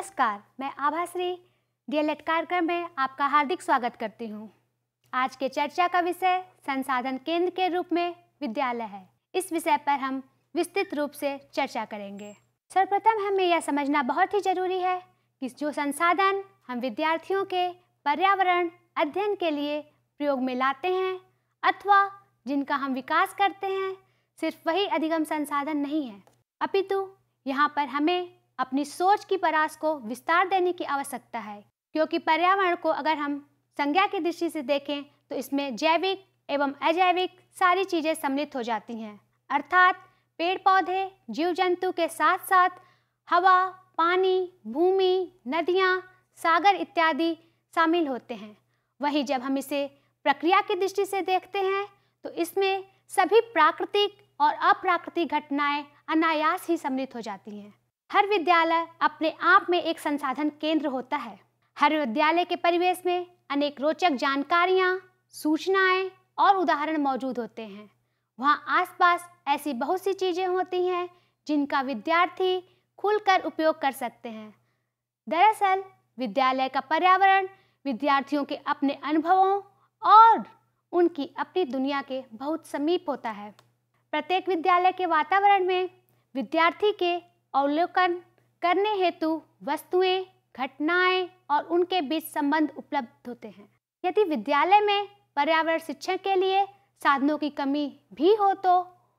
नमस्कार, मैं आभाश्री डीएलएड कार्यक्रम में आपका हार्दिक स्वागत करती हूँ। आज के चर्चा का विषय संसाधन केंद्र के रूप में विद्यालय है। इस विषय पर हम विस्तृत रूप से चर्चा करेंगे। सर्वप्रथम हमें यह समझना बहुत ही जरूरी है कि जो संसाधन हम विद्यार्थियों के पर्यावरण अध्ययन के लिए प्रयोग में लाते हैं अथवा जिनका हम विकास करते हैं, सिर्फ वही अधिगम संसाधन नहीं है, अपितु यहाँ पर हमें अपनी सोच की परास को विस्तार देने की आवश्यकता है। क्योंकि पर्यावरण को अगर हम संज्ञा की दृष्टि से देखें तो इसमें जैविक एवं अजैविक सारी चीज़ें सम्मिलित हो जाती हैं, अर्थात पेड़ पौधे, जीव जंतु के साथ साथ हवा, पानी, भूमि, नदियाँ, सागर इत्यादि शामिल होते हैं। वहीं जब हम इसे प्रक्रिया की दृष्टि से देखते हैं तो इसमें सभी प्राकृतिक और अप्राकृतिक घटनाएं अनायास ही सम्मिलित हो जाती हैं। हर विद्यालय अपने आप में एक संसाधन केंद्र होता है। हर विद्यालय के परिवेश में अनेक रोचक जानकारियाँ, सूचनाएं और उदाहरण मौजूद होते हैं। वहाँ आसपास ऐसी बहुत सी चीज़ें होती हैं जिनका विद्यार्थी खुलकर उपयोग कर सकते हैं। दरअसल विद्यालय का पर्यावरण विद्यार्थियों के अपने अनुभवों और उनकी अपनी दुनिया के बहुत समीप होता है। प्रत्येक विद्यालय के वातावरण में विद्यार्थी के अवलोकन करने हेतु वस्तुएं, घटनाएं और उनके बीच संबंध उपलब्ध होते हैं। यदि विद्यालय में पर्यावरण शिक्षण के लिए साधनों की कमी भी हो तो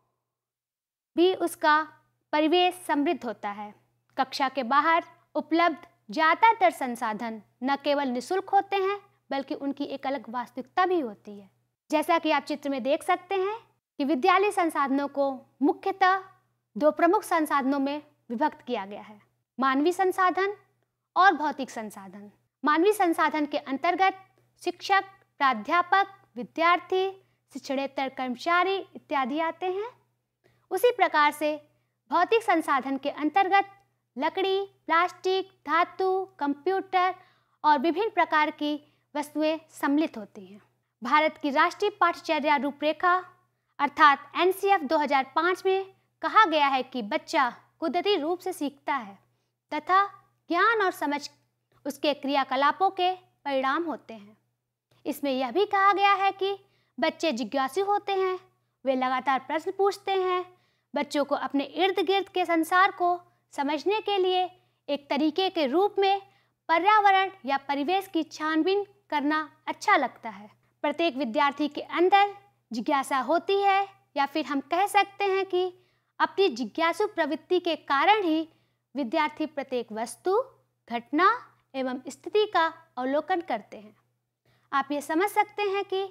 भी उसका परिवेश समृद्ध होता है। कक्षा के बाहर उपलब्ध ज़्यादातर संसाधन न केवल निःशुल्क होते हैं बल्कि उनकी एक अलग वास्तविकता भी होती है। जैसा कि आप चित्र में देख सकते हैं कि विद्यालय संसाधनों को मुख्यतः दो प्रमुख संसाधनों में विभक्त किया गया है, मानवीय संसाधन और भौतिक संसाधन। मानवीय संसाधन के अंतर्गत शिक्षक, प्राध्यापक, विद्यार्थी, शिक्षणेतर कर्मचारी इत्यादि आते हैं। उसी प्रकार से भौतिक संसाधन के अंतर्गत लकड़ी, प्लास्टिक, धातु, कंप्यूटर और विभिन्न प्रकार की वस्तुएं सम्मिलित होती हैं। भारत की राष्ट्रीय पाठ्यचर्या रूपरेखा अर्थात एनसीएफ 2005 में कहा गया है कि बच्चा कुदरती रूप से सीखता है तथा ज्ञान और समझ उसके क्रियाकलापों के परिणाम होते हैं। इसमें यह भी कहा गया है कि बच्चे जिज्ञासु होते हैं, वे लगातार प्रश्न पूछते हैं। बच्चों को अपने इर्द गिर्द के संसार को समझने के लिए एक तरीके के रूप में पर्यावरण या परिवेश की छानबीन करना अच्छा लगता है। प्रत्येक विद्यार्थी के अंदर जिज्ञासा होती है, या फिर हम कह सकते हैं कि अपनी जिज्ञासु प्रवृत्ति के कारण ही विद्यार्थी प्रत्येक वस्तु, घटना एवं स्थिति का अवलोकन करते हैं। आप ये समझ सकते हैं कि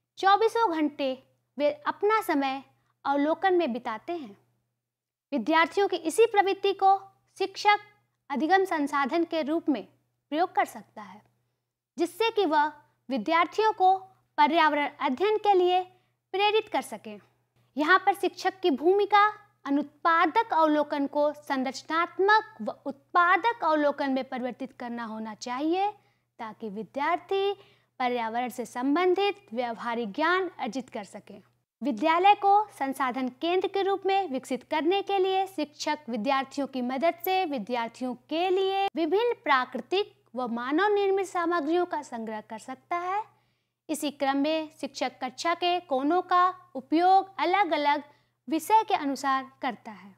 24 घंटे वे अपना समय अवलोकन में बिताते हैं। विद्यार्थियों की इसी प्रवृत्ति को शिक्षक अधिगम संसाधन के रूप में प्रयोग कर सकता है, जिससे कि वह विद्यार्थियों को पर्यावरण अध्ययन के लिए प्रेरित कर सकें। यहाँ पर शिक्षक की भूमिका अनुत्पादक अवलोकन को संरचनात्मक व उत्पादक अवलोकन में परिवर्तित करना होना चाहिए, ताकि विद्यार्थी पर्यावरण से संबंधित व्यावहारिक ज्ञान अर्जित कर सकें। विद्यालय को संसाधन केंद्र के रूप में विकसित करने के लिए शिक्षक विद्यार्थियों की मदद से विद्यार्थियों के लिए विभिन्न प्राकृतिक व मानव निर्मित सामग्रियों का संग्रह कर सकता है। इसी क्रम में शिक्षक कक्षा के कोनों का उपयोग अलग अलग विषय के अनुसार करता है।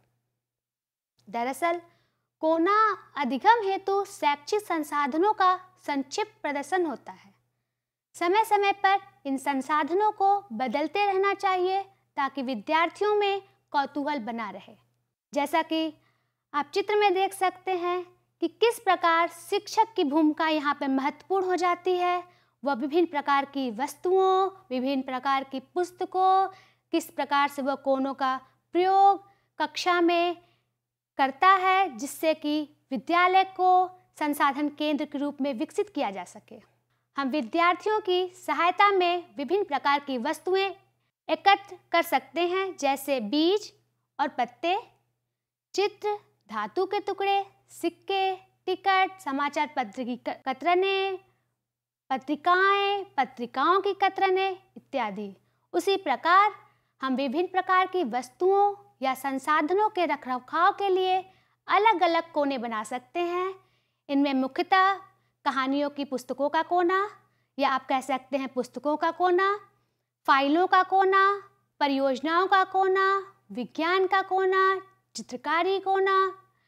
दरअसल कोना अधिगम हेतु शैक्षिक संसाधनों का संक्षिप्त प्रदर्शन होता है। समय समय पर इन संसाधनों को बदलते रहना चाहिए ताकि विद्यार्थियों में कौतूहल बना रहे। जैसा कि आप चित्र में देख सकते हैं कि किस प्रकार शिक्षक की भूमिका यहाँ पर महत्वपूर्ण हो जाती है। वह विभिन्न प्रकार की वस्तुओं, विभिन्न प्रकार की पुस्तकों, किस प्रकार से वह कोनों का प्रयोग कक्षा में करता है, जिससे कि विद्यालय को संसाधन केंद्र के रूप में विकसित किया जा सके। हम विद्यार्थियों की सहायता में विभिन्न प्रकार की वस्तुएं एकत्र कर सकते हैं, जैसे बीज और पत्ते, चित्र, धातु के टुकड़े, सिक्के, टिकट, समाचार पत्र की कतरनें, पत्रिकाएं, पत्रिकाओं की कतरनें इत्यादि। उसी प्रकार हम विभिन्न प्रकार की वस्तुओं या संसाधनों के रखरखाव के लिए अलग अलग कोने बना सकते हैं इनमें मुख्यतः कहानियों की पुस्तकों का कोना, या आप कह सकते हैं पुस्तकों का कोना, फाइलों का कोना, परियोजनाओं का कोना, विज्ञान का कोना, चित्रकारी कोना,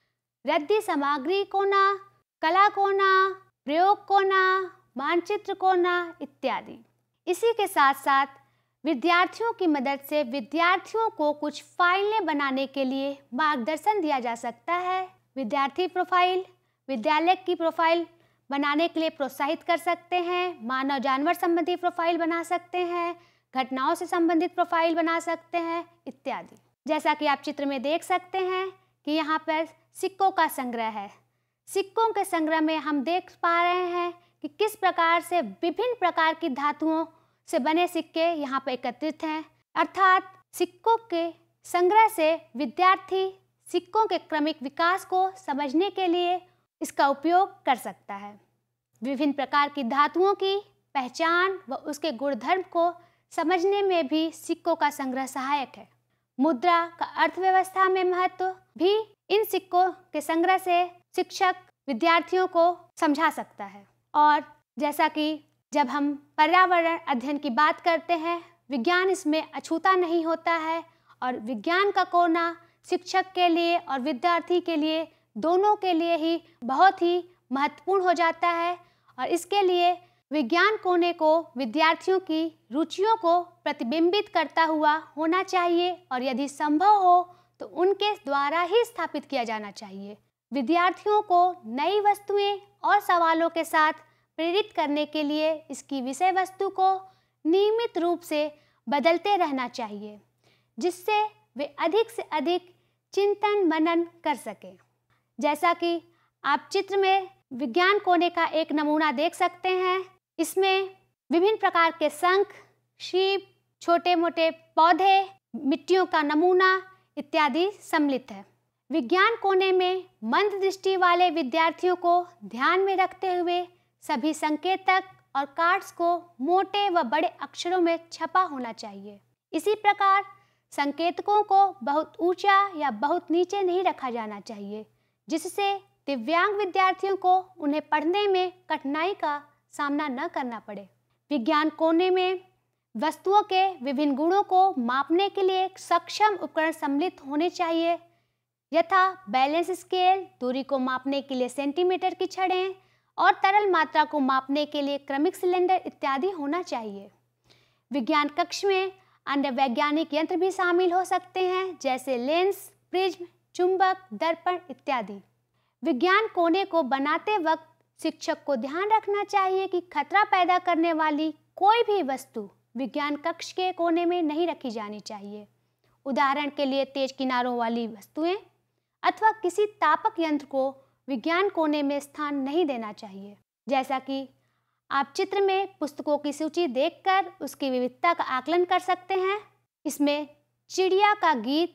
रद्दी सामग्री कोना, कला कोना, प्रयोग कोना, मानचित्र कोना इत्यादि। इसी के साथ साथ विद्यार्थियों की मदद से विद्यार्थियों को कुछ फाइलें बनाने के लिए मार्गदर्शन दिया जा सकता है। विद्यार्थी प्रोफाइल, विद्यालय की प्रोफाइल बनाने के लिए प्रोत्साहित कर सकते हैं। मानव जानवर संबंधी प्रोफाइल बना सकते हैं, घटनाओं से संबंधित प्रोफाइल बना सकते हैं इत्यादि। जैसा कि आप चित्र में देख सकते हैं कि यहाँ पर सिक्कों का संग्रह है। सिक्कों के संग्रह में हम देख पा रहे हैं कि किस प्रकार से विभिन्न प्रकार की धातुओं से बने सिक्के यहाँ पर एकत्रित हैं। अर्थात सिक्कों के संग्रह से विद्यार्थी सिक्कों के क्रमिक विकास को समझने के लिए इसका उपयोग कर सकता है। विभिन्न प्रकार की धातुओं की पहचान व उसके गुणधर्म को समझने में भी सिक्कों का संग्रह सहायक है। मुद्रा का अर्थव्यवस्था में महत्व भी इन सिक्कों के संग्रह से शिक्षक विद्यार्थियों को समझा सकता है। और जैसा कि जब हम पर्यावरण अध्ययन की बात करते हैं, विज्ञान इसमें अछूता नहीं होता है और विज्ञान का कोना शिक्षक के लिए और विद्यार्थी के लिए दोनों के लिए ही बहुत ही महत्वपूर्ण हो जाता है। और इसके लिए विज्ञान कोने को विद्यार्थियों की रुचियों को प्रतिबिंबित करता हुआ होना चाहिए और यदि संभव हो तो उनके द्वारा ही स्थापित किया जाना चाहिए। विद्यार्थियों को नई वस्तुएं और सवालों के साथ प्रेरित करने के लिए इसकी विषय वस्तु को नियमित रूप से बदलते रहना चाहिए, जिससे वे अधिक से अधिक चिंतन मनन कर सकें। जैसा कि आप चित्र में विज्ञान कोने का एक नमूना देख सकते हैं, इसमें विभिन्न प्रकार के शंख, सीप, छोटे मोटे पौधे, मिट्टियों का नमूना इत्यादि सम्मिलित है। विज्ञान कोने में मंद दृष्टि वाले विद्यार्थियों को ध्यान में रखते हुए सभी संकेतक और कार्ड्स को मोटे व बड़े अक्षरों में छपा होना चाहिए। इसी प्रकार संकेतकों को बहुत ऊंचा या बहुत नीचे नहीं रखा जाना चाहिए, जिससे दिव्यांग विद्यार्थियों को उन्हें पढ़ने में कठिनाई का सामना न करना पड़े। विज्ञान कोने में वस्तुओं के विभिन्न गुणों को मापने के लिए एक सक्षम उपकरण सम्मिलित होने चाहिए, यथा बैलेंस स्केल, दूरी को मापने के लिए सेंटीमीटर की छड़ें और तरल मात्रा को मापने के लिए क्रमिक सिलेंडर इत्यादि होना चाहिए। विज्ञान कक्ष में अन्य वैज्ञानिक यंत्र भी शामिल हो सकते हैं, जैसे लेंस, प्रिज्म, चुंबक, दर्पण इत्यादि। विज्ञान कोने को बनाते वक्त शिक्षक को ध्यान रखना चाहिए कि खतरा पैदा करने वाली कोई भी वस्तु विज्ञान कक्ष के कोने में नहीं रखी जानी चाहिए। उदाहरण के लिए तेज किनारों वाली वस्तुएं अथवा किसी तापक यंत्र को विज्ञान कोने में स्थान नहीं देना चाहिए। जैसा कि आप चित्र में पुस्तकों की सूची देखकर उसकी विविधता का आकलन कर सकते हैं। इसमें चिड़िया का गीत,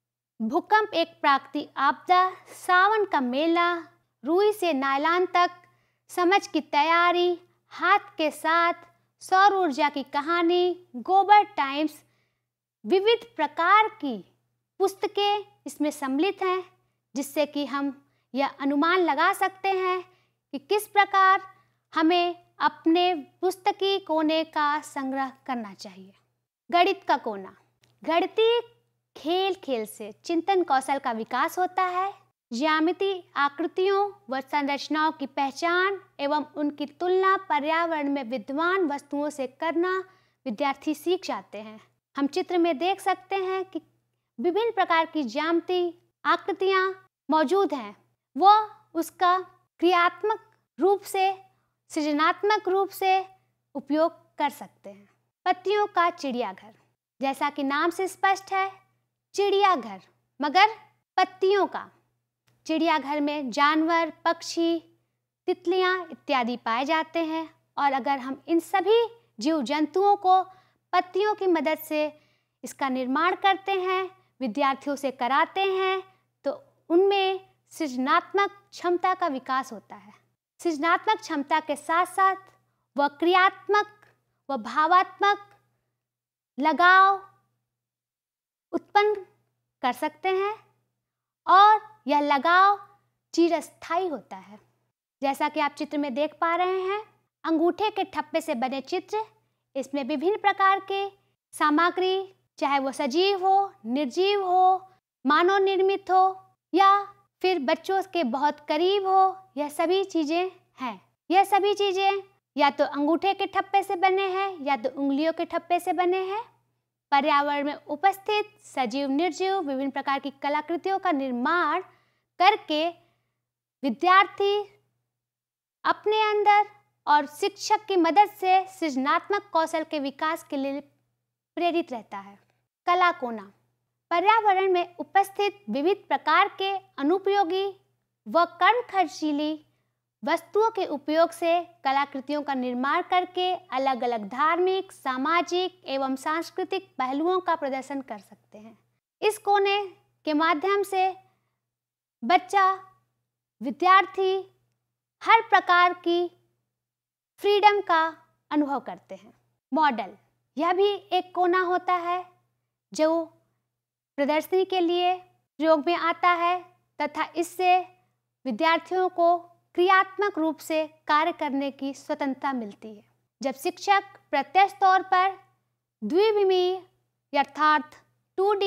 भूकंप एक प्राकृतिक आपदा, सावन का मेला, रुई से नायलॉन तक, समझ की तैयारी, हाथ के साथ, सौर ऊर्जा की कहानी, गोबर टाइम्स, विविध प्रकार की पुस्तकें इसमें सम्मिलित हैं, जिससे कि हम यह अनुमान लगा सकते हैं कि किस प्रकार हमें अपने पुस्तकीय कोने का संग्रह करना चाहिए। गणित का कोना। गणितीय खेल खेल से चिंतन कौशल का विकास होता है। ज्यामितीय आकृतियों व संरचनाओं की पहचान एवं उनकी तुलना पर्यावरण में विद्यमान वस्तुओं से करना विद्यार्थी सीख जाते हैं। हम चित्र में देख सकते हैं कि विभिन्न प्रकार की ज्यामितीय आकृतियाँ मौजूद हैं। वह उसका क्रियात्मक रूप से, सृजनात्मक रूप से उपयोग कर सकते हैं। पत्तियों का चिड़ियाघर। जैसा कि नाम से स्पष्ट है, चिड़ियाघर, मगर पत्तियों का। चिड़ियाघर में जानवर, पक्षी, तितलियां इत्यादि पाए जाते हैं और अगर हम इन सभी जीव जंतुओं को पत्तियों की मदद से इसका निर्माण करते हैं, विद्यार्थियों से कराते हैं, तो उनमें सृजनात्मक क्षमता का विकास होता है। सृजनात्मक क्षमता के साथ साथ वह क्रियात्मक व भावात्मक लगाव उत्पन्न कर सकते हैं और यह लगाव चिरस्थायी होता है। जैसा कि आप चित्र में देख पा रहे हैं, अंगूठे के ठप्पे से बने चित्र। इसमें विभिन्न प्रकार के सामग्री, चाहे वो सजीव हो, निर्जीव हो, मानव निर्मित हो या फिर बच्चों के बहुत करीब हो, यह सभी चीज़ें हैं। यह सभी चीज़ें या तो अंगूठे के ठप्पे से बने हैं या तो उंगलियों के ठप्पे से बने हैं। पर्यावरण में उपस्थित सजीव, निर्जीव विभिन्न प्रकार की कलाकृतियों का निर्माण करके विद्यार्थी अपने अंदर और शिक्षक की मदद से सृजनात्मक कौशल के विकास के लिए प्रेरित रहता है। कला कोना पर्यावरण में उपस्थित विविध प्रकार के अनुपयोगी व कम खर्चीली वस्तुओं के उपयोग से कलाकृतियों का निर्माण करके अलग अलग धार्मिक, सामाजिक एवं सांस्कृतिक पहलुओं का प्रदर्शन कर सकते हैं। इस कोने के माध्यम से बच्चा, विद्यार्थी हर प्रकार की फ्रीडम का अनुभव करते हैं। मॉडल, यह भी एक कोना होता है जो प्रदर्शनी के लिए प्रयोग में आता है तथा इससे विद्यार्थियों को क्रियात्मक रूप से कार्य करने की स्वतंत्रता मिलती है। जब शिक्षक प्रत्यक्ष तौर पर द्विविमीय अर्थात 2D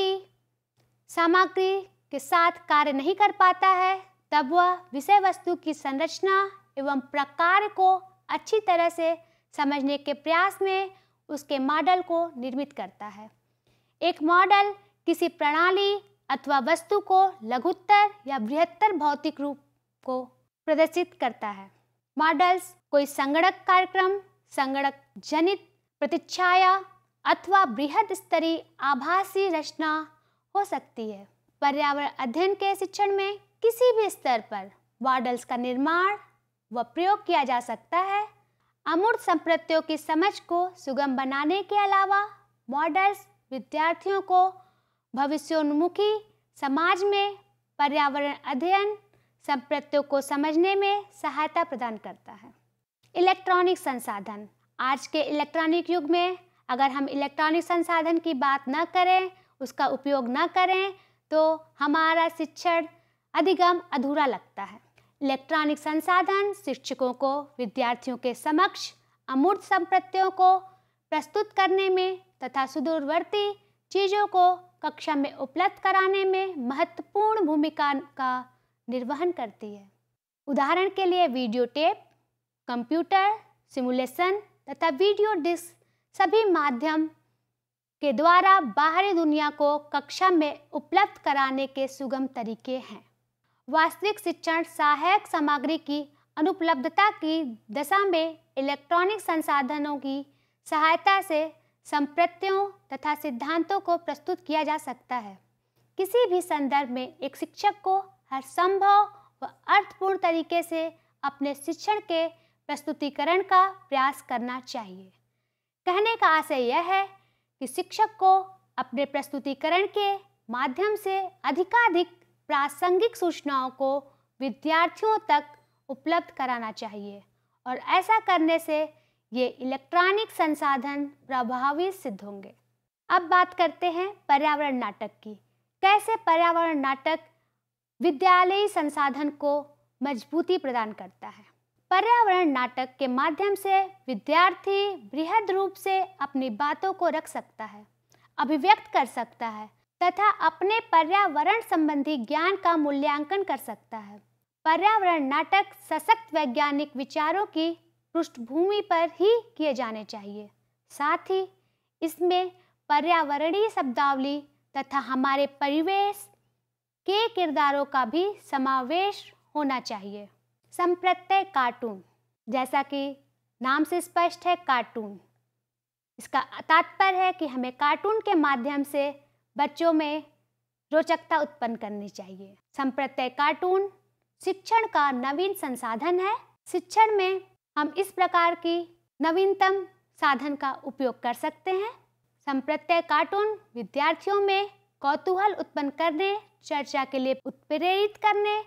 सामग्री के साथ कार्य नहीं कर पाता है, तब वह विषय वस्तु की संरचना एवं प्रकार को अच्छी तरह से समझने के प्रयास में उसके मॉडल को निर्मित करता है। एक मॉडल किसी प्रणाली अथवा वस्तु को लघुत्तर या बृहत्तर भौतिक रूप को प्रदर्शित करता है। मॉडल्स कोई संगणक कार्यक्रम, संगणक जनित प्रतिच्छाया अथवा बृहद स्तरीय आभासी रचना हो सकती है। पर्यावरण अध्ययन के शिक्षण में किसी भी स्तर पर मॉडल्स का निर्माण व प्रयोग किया जा सकता है। अमूर्त संप्रत्यों की समझ को सुगम बनाने के अलावा मॉडल्स विद्यार्थियों को भविष्योन्मुखी समाज में पर्यावरण अध्ययन संप्रत्यों को समझने में सहायता प्रदान करता है। इलेक्ट्रॉनिक संसाधन, आज के इलेक्ट्रॉनिक युग में अगर हम इलेक्ट्रॉनिक संसाधन की बात न करें, उसका उपयोग न करें, तो हमारा शिक्षण अधिगम अधूरा लगता है। इलेक्ट्रॉनिक संसाधन शिक्षकों को विद्यार्थियों के समक्ष अमूर्त संप्रत्यों को प्रस्तुत करने में तथा सुदूरवर्ती चीज़ों को कक्षा में उपलब्ध कराने में महत्वपूर्ण भूमिका का निर्वहन करती है। उदाहरण के लिए वीडियो टेप, कंप्यूटर, सिमुलेशन तथा वीडियो डिस्क सभी माध्यम के द्वारा बाहरी दुनिया को कक्षा में उपलब्ध कराने के सुगम तरीके हैं। वास्तविक शिक्षण सहायक सामग्री की अनुपलब्धता की दशा में इलेक्ट्रॉनिक संसाधनों की सहायता से संप्रत्यों तथा सिद्धांतों को प्रस्तुत किया जा सकता है। किसी भी संदर्भ में एक शिक्षक को हर संभव व अर्थपूर्ण तरीके से अपने शिक्षण के प्रस्तुतिकरण का प्रयास करना चाहिए। कहने का आशय यह है कि शिक्षक को अपने प्रस्तुतिकरण के माध्यम से अधिकाधिक प्रासंगिक सूचनाओं को विद्यार्थियों तक उपलब्ध कराना चाहिए और ऐसा करने से ये इलेक्ट्रॉनिक संसाधन प्रभावी सिद्ध होंगे। अब बात करते हैं पर्यावरण नाटक की। कैसे पर्यावरण नाटक विद्यालयी संसाधन को मजबूती प्रदान करता है। पर्यावरण नाटक के माध्यम से विद्यार्थी बृहद रूप से अपनी बातों को रख सकता है, अभिव्यक्त कर सकता है तथा अपने पर्यावरण संबंधी ज्ञान का मूल्यांकन कर सकता है। पर्यावरण नाटक सशक्त वैज्ञानिक विचारों की पृष्ठभूमि पर ही किए जाने चाहिए। साथ ही इसमें पर्यावरणीय शब्दावली तथा हमारे परिवेश के किरदारों का भी समावेश होना चाहिए। संप्रत्यय कार्टून, जैसा कि नाम से स्पष्ट है, कार्टून, इसका तात्पर्य है कि हमें कार्टून के माध्यम से बच्चों में रोचकता उत्पन्न करनी चाहिए। संप्रत्यय कार्टून शिक्षण का नवीन संसाधन है। शिक्षण में हम इस प्रकार की नवीनतम साधन का उपयोग कर सकते हैं। संप्रत्यय कार्टून विद्यार्थियों में कौतूहल उत्पन्न करने, चर्चा के लिए उत्प्रेरित करने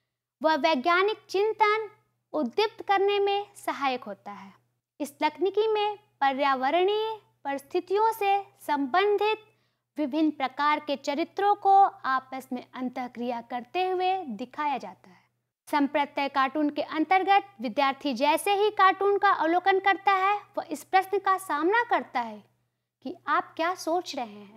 व वैज्ञानिक चिंतन उद्दीप्त करने में सहायक होता है। इस तकनीकी में पर्यावरणीय परिस्थितियों से संबंधित विभिन्न प्रकार के चरित्रों को आपस में अंतःक्रिया करते हुए दिखाया जाता है। संप्रत्यय कार्टून के अंतर्गत विद्यार्थी जैसे ही कार्टून का अवलोकन करता है वह इस प्रश्न का सामना करता है कि आप क्या सोच रहे हैं।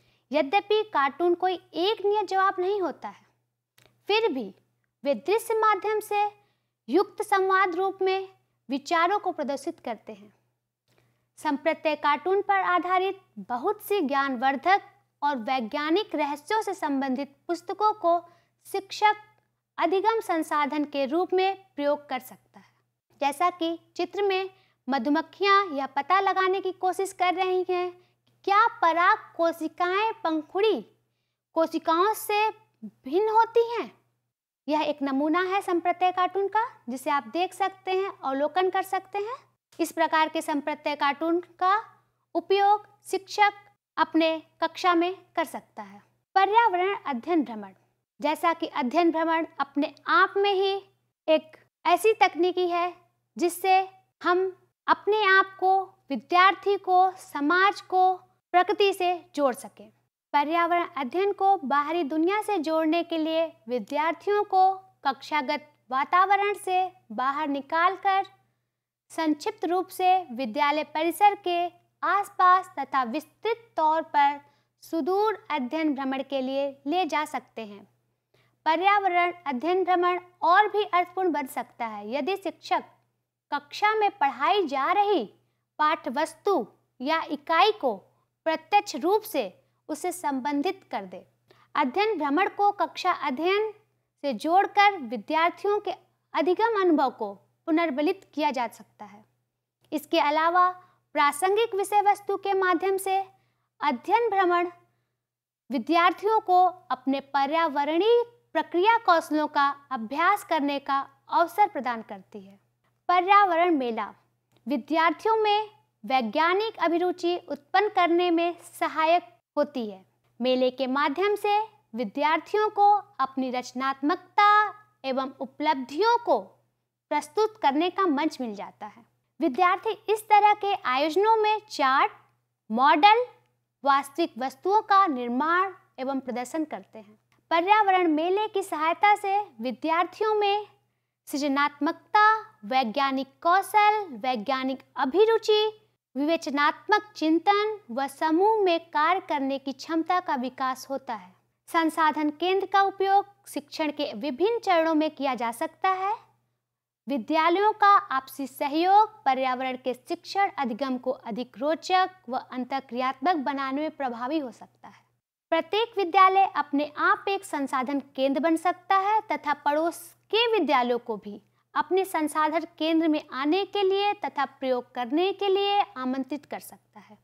यद्यपि कार्टून कोई एक नियत जवाब नहीं होता है, फिर भी वे दृश्य माध्यम से युक्त संवाद रूप में विचारों को प्रदर्शित करते हैं। संप्रत्यय कार्टून पर आधारित बहुत सी ज्ञानवर्धक और वैज्ञानिक रहस्यों से संबंधित पुस्तकों को शिक्षक अधिगम संसाधन के रूप में प्रयोग कर सकता है। जैसा कि चित्र में मधुमक्खियां यह पता लगाने की कोशिश कर रही हैं क्या पराग कोशिकाएं पंखुड़ी कोशिकाओं से भिन्न होती हैं। यह एक नमूना है संप्रत्यय कार्टून का, जिसे आप देख सकते हैं, अवलोकन कर सकते हैं। इस प्रकार के संप्रत्यय कार्टून का उपयोग शिक्षक अपने कक्षा में कर सकता है। पर्यावरण अध्ययन भ्रमण, जैसा कि अध्ययन भ्रमण अपने आप में ही एक ऐसी तकनीकी है जिससे हम अपने आप को, विद्यार्थी को, समाज को प्रकृति से जोड़ सकें। पर्यावरण अध्ययन को बाहरी दुनिया से जोड़ने के लिए विद्यार्थियों को कक्षागत वातावरण से बाहर निकालकर संक्षिप्त रूप से विद्यालय परिसर के आसपास तथा विस्तृत तौर पर सुदूर अध्ययन भ्रमण के लिए ले जा सकते हैं। पर्यावरण अध्ययन भ्रमण और भी अर्थपूर्ण बन सकता है यदि शिक्षक कक्षा में पढ़ाई जा रही पाठ्य वस्तु या इकाई को प्रत्यक्ष रूप से उसे संबंधित कर दे। अध्ययन भ्रमण को कक्षा अध्ययन से जोड़कर विद्यार्थियों के अधिगम अनुभव को पुनर्बलित किया जा सकता है। इसके अलावा प्रासंगिक विषय वस्तु के माध्यम से अध्ययन भ्रमण विद्यार्थियों को अपने पर्यावरणीय प्रक्रिया कौशलों का अभ्यास करने का अवसर प्रदान करती है। पर्यावरण मेला विद्यार्थियों में वैज्ञानिक अभिरुचि उत्पन्न करने में सहायक होती है। मेले के माध्यम से विद्यार्थियों को अपनी रचनात्मकता एवं उपलब्धियों को प्रस्तुत करने का मंच मिल जाता है। विद्यार्थी इस तरह के आयोजनों में चार्ट, मॉडल, वास्तविक वस्तुओं का निर्माण एवं प्रदर्शन करते हैं। पर्यावरण मेले की सहायता से विद्यार्थियों में सृजनात्मकता, वैज्ञानिक कौशल, वैज्ञानिक अभिरुचि, विवेचनात्मक चिंतन व समूह में कार्य करने की क्षमता का विकास होता है। संसाधन केंद्र का उपयोग शिक्षण के विभिन्न चरणों में किया जा सकता है। विद्यालयों का आपसी सहयोग पर्यावरण के शिक्षण अधिगम को अधिक रोचक व अंतःक्रियात्मक बनाने में प्रभावी हो सकता है। प्रत्येक विद्यालय अपने आप एक संसाधन केंद्र बन सकता है तथा पड़ोस के विद्यालयों को भी अपने संसाधन केंद्र में आने के लिए तथा प्रयोग करने के लिए आमंत्रित कर सकता है।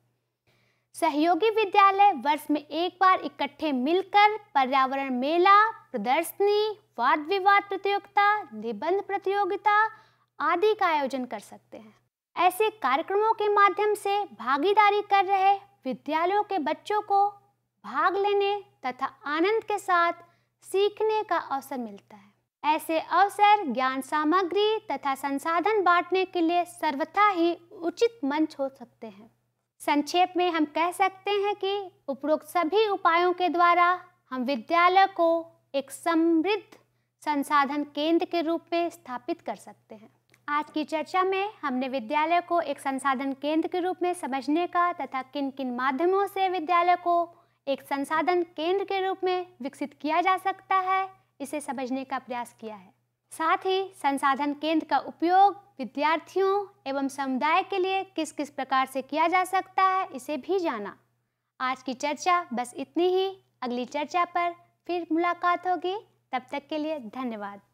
सहयोगी विद्यालय वर्ष में एक बार इकट्ठे मिलकर पर्यावरण मेला, प्रदर्शनी, वाद विवाद प्रतियोगिता, निबंध प्रतियोगिता आदि का आयोजन कर सकते हैं। ऐसे कार्यक्रमों के माध्यम से भागीदारी कर रहे विद्यालयों के बच्चों को भाग लेने तथा आनंद के साथ सीखने का अवसर मिलता है। ऐसे अवसर ज्ञान सामग्री तथा संसाधन बांटने के लिए सर्वथा ही उचित मंच हो सकते हैं। संक्षेप में हम कह सकते हैं कि उपरोक्त सभी उपायों के द्वारा हम विद्यालय को एक समृद्ध संसाधन केंद्र के रूप में स्थापित कर सकते हैं। आज की चर्चा में हमने विद्यालय को एक संसाधन केंद्र के रूप में समझने का तथा किन किन माध्यमों से विद्यालय को एक संसाधन केंद्र के रूप में विकसित किया जा सकता है, इसे समझने का प्रयास किया है। साथ ही संसाधन केंद्र का उपयोग विद्यार्थियों एवं समुदाय के लिए किस किस प्रकार से किया जा सकता है, इसे भी जाना। आज की चर्चा बस इतनी ही। अगली चर्चा पर फिर मुलाकात होगी। तब तक के लिए धन्यवाद।